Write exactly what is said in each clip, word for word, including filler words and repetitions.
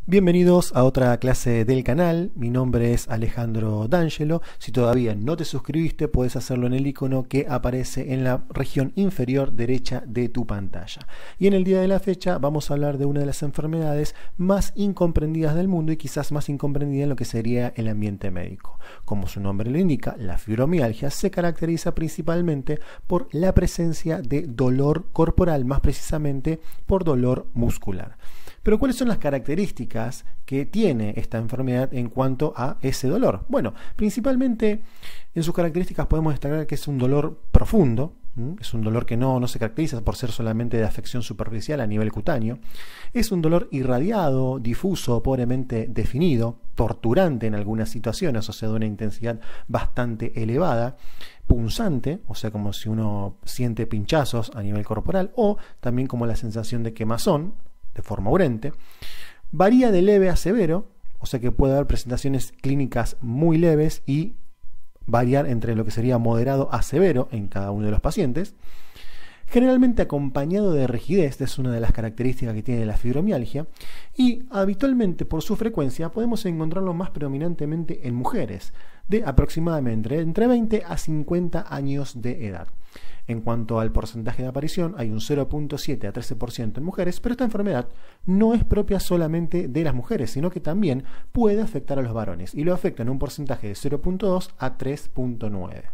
Bienvenidos a otra clase del canal. Mi nombre es Alejandro D'Angelo. Si todavía no te suscribiste, puedes hacerlo en el icono que aparece en la región inferior derecha de tu pantalla. Y en el día de la fecha vamos a hablar de una de las enfermedades más incomprendidas del mundo y quizás más incomprendida en lo que sería el ambiente médico. Como su nombre lo indica, la fibromialgia se caracteriza principalmente por la presencia de dolor corporal, más precisamente por dolor muscular. Pero ¿cuáles son las características que tiene esta enfermedad en cuanto a ese dolor? Bueno, principalmente en sus características podemos destacar que es un dolor profundo, ¿m? Es un dolor que no, no se caracteriza por ser solamente de afección superficial a nivel cutáneo. Es un dolor irradiado, difuso, pobremente definido, torturante en algunas situaciones, o sea, de una intensidad bastante elevada, punzante, o sea, como si uno siente pinchazos a nivel corporal, o también como la sensación de quemazón, de forma urente. Varía de leve a severo, o sea que puede haber presentaciones clínicas muy leves y variar entre lo que sería moderado a severo en cada uno de los pacientes. Generalmente acompañado de rigidez, es una de las características que tiene la fibromialgia, y habitualmente por su frecuencia podemos encontrarlo más predominantemente en mujeres de aproximadamente entre veinte a cincuenta años de edad. En cuanto al porcentaje de aparición, hay un cero punto siete a trece por ciento en mujeres, pero esta enfermedad no es propia solamente de las mujeres, sino que también puede afectar a los varones, y lo afecta en un porcentaje de cero punto dos a tres punto nueve.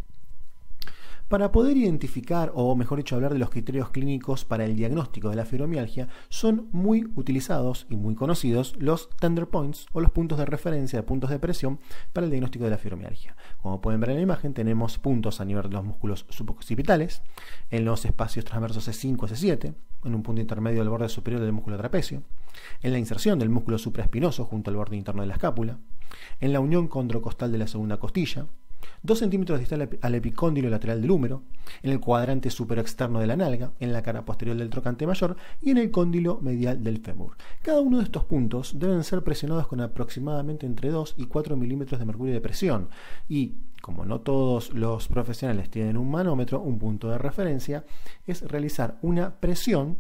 Para poder identificar, o mejor dicho, hablar de los criterios clínicos para el diagnóstico de la fibromialgia, son muy utilizados y muy conocidos los tender points o los puntos de referencia, puntos de presión para el diagnóstico de la fibromialgia. Como pueden ver en la imagen, tenemos puntos a nivel de los músculos suboccipitales, en los espacios transversos C cinco a C siete, en un punto intermedio del borde superior del músculo trapecio, en la inserción del músculo supraespinoso junto al borde interno de la escápula, en la unión condrocostal de la segunda costilla, dos centímetros distal al epicóndilo lateral del húmero, en el cuadrante superexterno de la nalga, en la cara posterior del trocante mayor y en el cóndilo medial del fémur. Cada uno de estos puntos deben ser presionados con aproximadamente entre dos y cuatro milímetros de mercurio de presión, y como no todos los profesionales tienen un manómetro, un punto de referencia es realizar una presión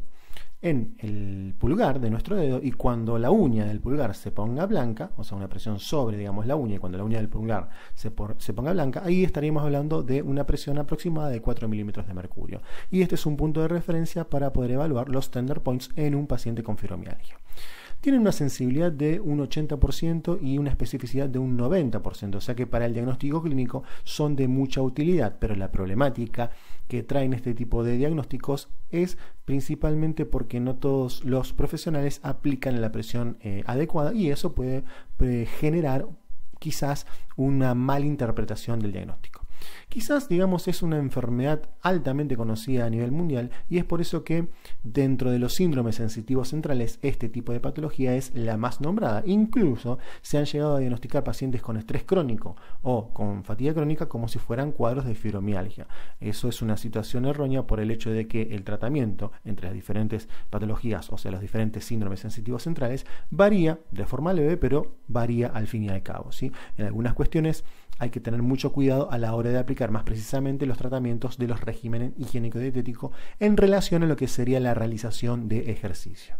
en el pulgar de nuestro dedo, y cuando la uña del pulgar se ponga blanca, o sea, una presión sobre, digamos, la uña, y cuando la uña del pulgar se, por, se ponga blanca, ahí estaríamos hablando de una presión aproximada de cuatro milímetros de mercurio. Y este es un punto de referencia para poder evaluar los tender points en un paciente con fibromialgia. Tienen una sensibilidad de un ochenta por ciento y una especificidad de un noventa por ciento, o sea que para el diagnóstico clínico son de mucha utilidad, pero la problemática que traen este tipo de diagnósticos es principalmente porque no todos los profesionales aplican la presión eh, adecuada, y eso puede eh, generar quizás una mala interpretación del diagnóstico. Quizás, digamos, es una enfermedad altamente conocida a nivel mundial, y es por eso que dentro de los síndromes sensitivos centrales este tipo de patología es la más nombrada. Incluso se han llegado a diagnosticar pacientes con estrés crónico o con fatiga crónica como si fueran cuadros de fibromialgia. Eso es una situación errónea por el hecho de que el tratamiento entre las diferentes patologías, o sea, los diferentes síndromes sensitivos centrales, varía de forma leve, pero varía al fin y al cabo, ¿sí? En algunas cuestiones hay que tener mucho cuidado a la hora de aplicar más precisamente los tratamientos de los regímenes higiénico-dietéticos en relación a lo que sería la realización de ejercicio.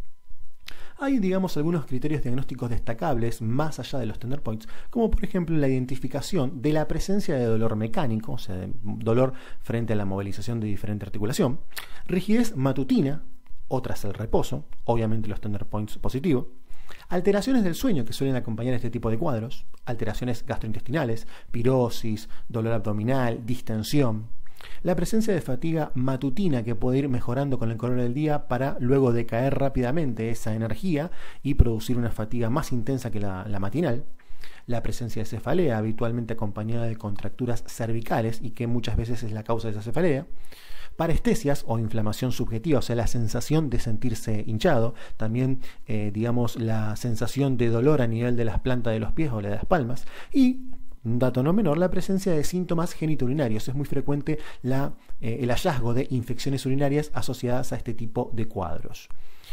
Hay, digamos, algunos criterios diagnósticos destacables más allá de los tender points, como por ejemplo la identificación de la presencia de dolor mecánico, o sea, de dolor frente a la movilización de diferente articulación, rigidez matutina o tras el reposo, obviamente los tender points positivos, alteraciones del sueño que suelen acompañar este tipo de cuadros, alteraciones gastrointestinales, pirosis, dolor abdominal, distensión, la presencia de fatiga matutina que puede ir mejorando con el color del día para luego decaer rápidamente esa energía y producir una fatiga más intensa que la, la matinal, la presencia de cefalea habitualmente acompañada de contracturas cervicales y que muchas veces es la causa de esa cefalea, parestesias o inflamación subjetiva, o sea, la sensación de sentirse hinchado, también, eh, digamos, la sensación de dolor a nivel de las plantas de los pies o de las palmas, y, un dato no menor, la presencia de síntomas genitourinarios. Es muy frecuente la, eh, el hallazgo de infecciones urinarias asociadas a este tipo de cuadros.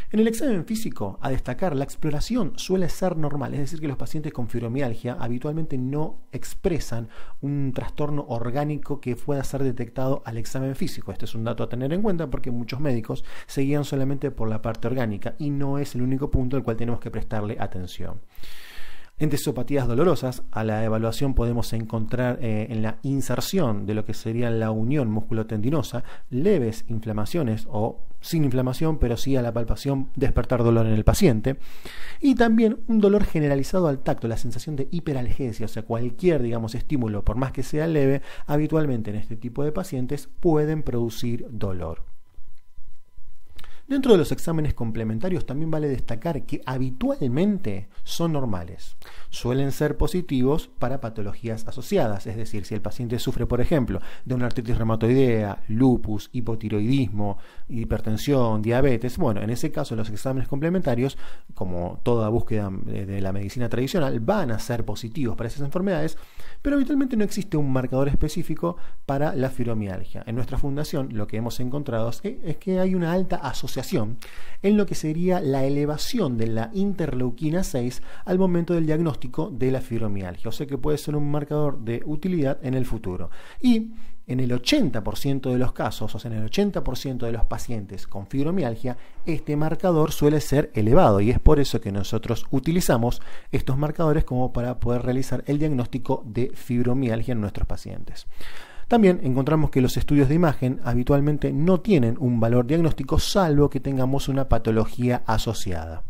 En el examen físico, a destacar, la exploración suele ser normal, es decir, que los pacientes con fibromialgia habitualmente no expresan un trastorno orgánico que pueda ser detectado al examen físico. Este es un dato a tener en cuenta porque muchos médicos se guían solamente por la parte orgánica y no es el único punto al cual tenemos que prestarle atención. En entesopatías dolorosas, a la evaluación podemos encontrar eh, en la inserción de lo que sería la unión musculotendinosa, leves inflamaciones o sin inflamación, pero sí a la palpación despertar dolor en el paciente. Y también un dolor generalizado al tacto, la sensación de hiperalgesia, o sea, cualquier, digamos, estímulo, por más que sea leve, habitualmente en este tipo de pacientes pueden producir dolor. Dentro de los exámenes complementarios también vale destacar que habitualmente son normales. Suelen ser positivos para patologías asociadas, es decir, si el paciente sufre, por ejemplo, de una artritis reumatoidea, lupus, hipotiroidismo, hipertensión, diabetes, bueno, en ese caso los exámenes complementarios, como toda búsqueda de la medicina tradicional, van a ser positivos para esas enfermedades, pero habitualmente no existe un marcador específico para la fibromialgia. En nuestra fundación lo que hemos encontrado es que hay una alta asociación en lo que sería la elevación de la interleuquina seis al momento del diagnóstico de la fibromialgia, o sea que puede ser un marcador de utilidad en el futuro. Y en el ochenta por ciento de los casos, o sea, en el ochenta por ciento de los pacientes con fibromialgia, este marcador suele ser elevado y es por eso que nosotros utilizamos estos marcadores como para poder realizar el diagnóstico de fibromialgia en nuestros pacientes. También encontramos que los estudios de imagen habitualmente no tienen un valor diagnóstico salvo que tengamos una patología asociada.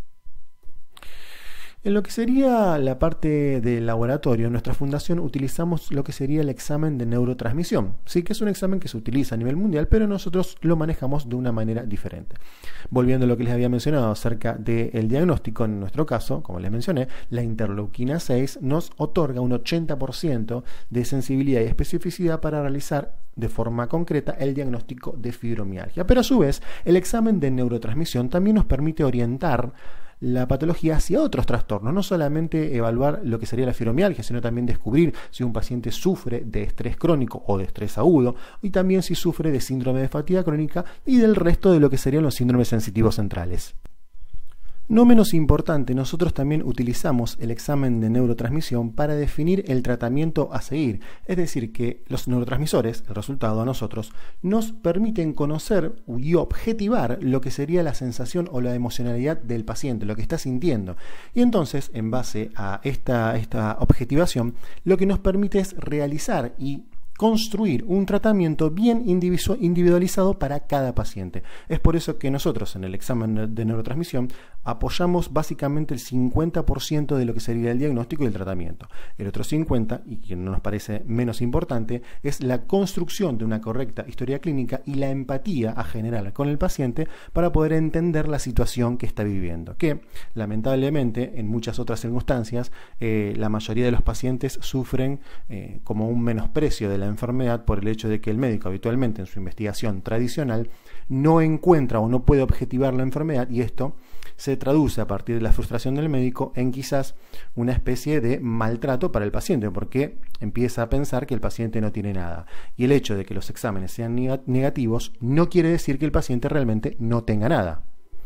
En lo que sería la parte del laboratorio, en nuestra fundación utilizamos lo que sería el examen de neurotransmisión. Sí que es un examen que se utiliza a nivel mundial, pero nosotros lo manejamos de una manera diferente. Volviendo a lo que les había mencionado acerca del diagnóstico, en nuestro caso, como les mencioné, la interleuquina seis nos otorga un ochenta por ciento de sensibilidad y especificidad para realizar de forma concreta el diagnóstico de fibromialgia. Pero a su vez, el examen de neurotransmisión también nos permite orientar la patología hacia otros trastornos, no solamente evaluar lo que sería la fibromialgia, sino también descubrir si un paciente sufre de estrés crónico o de estrés agudo, y también si sufre de síndrome de fatiga crónica y del resto de lo que serían los síndromes sensitivos centrales. No menos importante, nosotros también utilizamos el examen de neurotransmisión para definir el tratamiento a seguir, es decir, que los neurotransmisores, el resultado a nosotros, nos permiten conocer y objetivar lo que sería la sensación o la emocionalidad del paciente, lo que está sintiendo. Y entonces, en base a esta, esta objetivación, lo que nos permite es realizar y construir un tratamiento bien individualizado para cada paciente. Es por eso que nosotros en el examen de neurotransmisión apoyamos básicamente el cincuenta por ciento de lo que sería el diagnóstico y el tratamiento. El otro cincuenta por ciento, y que no nos parece menos importante, es la construcción de una correcta historia clínica y la empatía a generar con el paciente para poder entender la situación que está viviendo, que lamentablemente en muchas otras circunstancias eh, la mayoría de los pacientes sufren eh, como un menosprecio de la enfermedad por el hecho de que el médico habitualmente en su investigación tradicional no encuentra o no puede objetivar la enfermedad, y esto se traduce a partir de la frustración del médico en quizás una especie de maltrato para el paciente, porque empieza a pensar que el paciente no tiene nada. Y el hecho de que los exámenes sean negativos no quiere decir que el paciente realmente no tenga nada.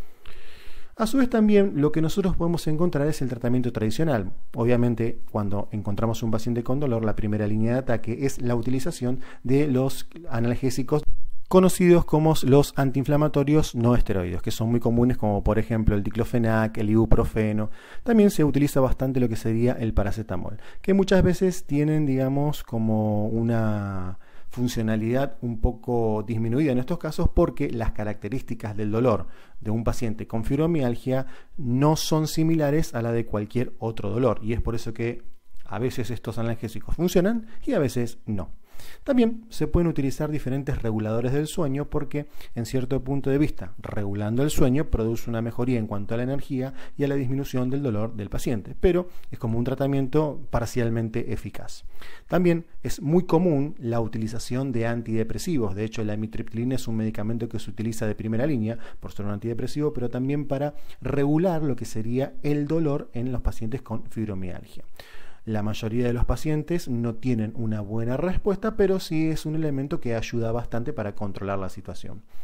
A su vez también lo que nosotros podemos encontrar es el tratamiento tradicional. Obviamente cuando encontramos un paciente con dolor, la primera línea de ataque es la utilización de los analgésicos conocidos como los antiinflamatorios no esteroides, que son muy comunes, como por ejemplo el diclofenac, el ibuprofeno. También se utiliza bastante lo que sería el paracetamol, que muchas veces tienen, digamos, como una funcionalidad un poco disminuida en estos casos porque las características del dolor de un paciente con fibromialgia no son similares a la de cualquier otro dolor, y es por eso que a veces estos analgésicos funcionan y a veces no. También se pueden utilizar diferentes reguladores del sueño porque, en cierto punto de vista, regulando el sueño produce una mejoría en cuanto a la energía y a la disminución del dolor del paciente, pero es como un tratamiento parcialmente eficaz. También es muy común la utilización de antidepresivos. De hecho, la amitriptilina es un medicamento que se utiliza de primera línea por ser un antidepresivo, pero también para regular lo que sería el dolor en los pacientes con fibromialgia. La mayoría de los pacientes no tienen una buena respuesta, pero sí es un elemento que ayuda bastante para controlar la situación.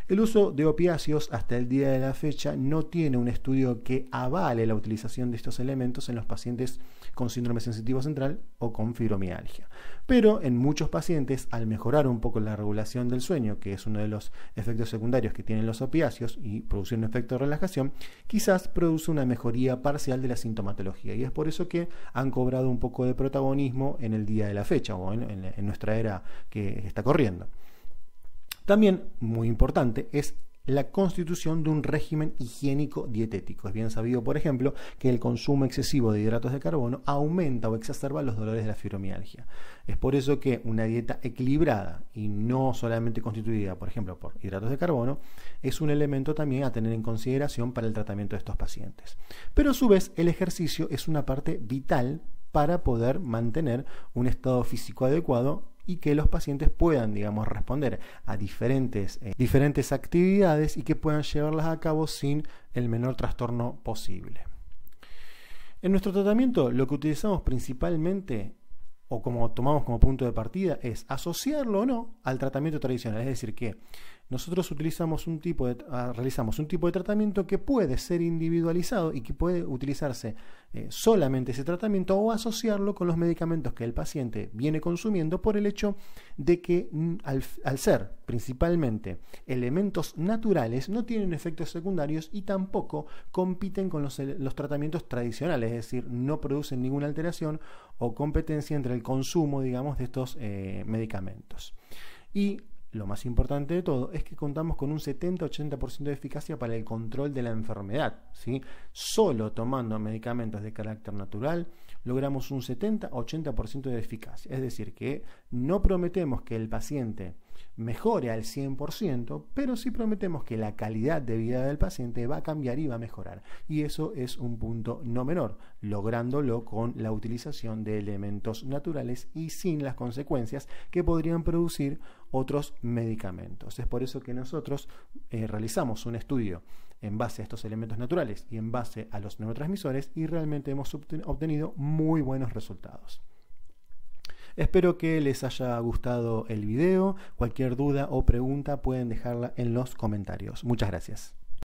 El uso de opiáceos hasta el día de la fecha no tiene un estudio que avale la utilización de estos elementos en los pacientes con síndrome sensitivo central o con fibromialgia. Pero en muchos pacientes, al mejorar un poco la regulación del sueño, que es uno de los efectos secundarios que tienen los opiáceos, y producir un efecto de relajación, quizás produce una mejoría parcial de la sintomatología. Y es por eso que han cobrado un poco de protagonismo en el día de la fecha o en, en, en nuestra era que está corriendo. También, muy importante, es la constitución de un régimen higiénico dietético. Es bien sabido, por ejemplo, que el consumo excesivo de hidratos de carbono aumenta o exacerba los dolores de la fibromialgia. Es por eso que una dieta equilibrada y no solamente constituida, por ejemplo, por hidratos de carbono, es un elemento también a tener en consideración para el tratamiento de estos pacientes. Pero a su vez, el ejercicio es una parte vital para poder mantener un estado físico adecuado y que los pacientes puedan, digamos, responder a diferentes, eh, diferentes actividades y que puedan llevarlas a cabo sin el menor trastorno posible. En nuestro tratamiento lo que utilizamos principalmente, o como tomamos como punto de partida, es asociarlo o no al tratamiento tradicional. Es decir, que nosotros utilizamos un tipo de, realizamos un tipo de tratamiento que puede ser individualizado y que puede utilizarse eh, solamente ese tratamiento o asociarlo con los medicamentos que el paciente viene consumiendo por el hecho de que al, al ser principalmente elementos naturales no tienen efectos secundarios y tampoco compiten con los, los tratamientos tradicionales, es decir, no producen ninguna alteración o competencia entre el consumo, digamos, de estos eh, medicamentos. Y lo más importante de todo es que contamos con un setenta a ochenta por ciento de eficacia para el control de la enfermedad, ¿sí? Solo tomando medicamentos de carácter natural logramos un setenta a ochenta por ciento de eficacia. Es decir, que no prometemos que el paciente mejore al cien por ciento, pero sí prometemos que la calidad de vida del paciente va a cambiar y va a mejorar. Y eso es un punto no menor, lográndolo con la utilización de elementos naturales y sin las consecuencias que podrían producir otros medicamentos. Es por eso que nosotros eh, realizamos un estudio en base a estos elementos naturales y en base a los neurotransmisores y realmente hemos obtenido muy buenos resultados. Espero que les haya gustado el video. Cualquier duda o pregunta pueden dejarla en los comentarios. Muchas gracias.